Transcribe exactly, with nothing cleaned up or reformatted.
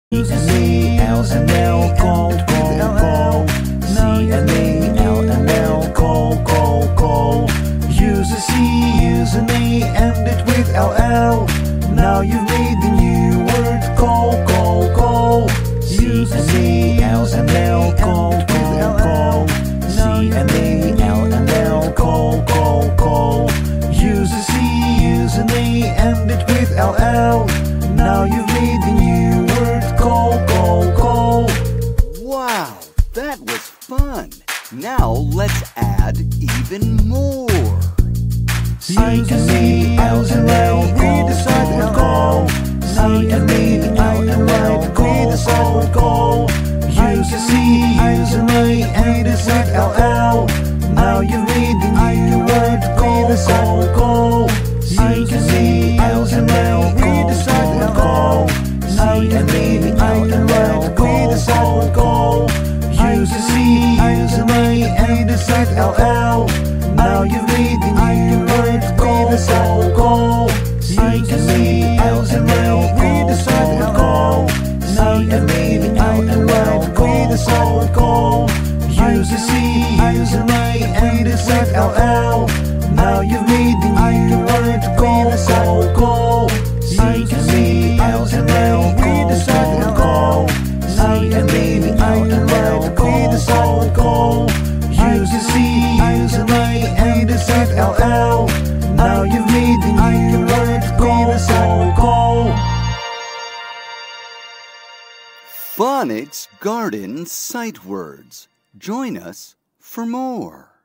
C and E, L and L, call, call, call. C and E, L and L, call, call, call. Use a C, use an E, end it with L L. Now you've made the new word, call, call, call. Use a C, L and L, call, call, call. C and E, L and L, call, call, call. Use a C, use an E, end it with L L. Now you've made the new word, call, call, call. Wow, that was fun. Now let's add even more. C and E, L and L, we decide L call. C and E, L and L, we decide call. Use a C, use an E, and decide L L. Now you've made the new word, call, call, call. C and E, L and L, we decide L call. C and E, L and L, we decide call. Use a C, use an E, and decide L L. Now you've made the new word, call, call, call. C and E, L and L, we decide L call. C and E, L and L, we decide call. Use a C, use an E, and decide L L. Now you've made the new word, call, call, call. C and E, L and L, we decide L call. C and E, L and L, we decide call. Use a C, use an E, and decide L L. Now you've made the new word, call, call, call. Phonics Garden Sight Words. Join us for more.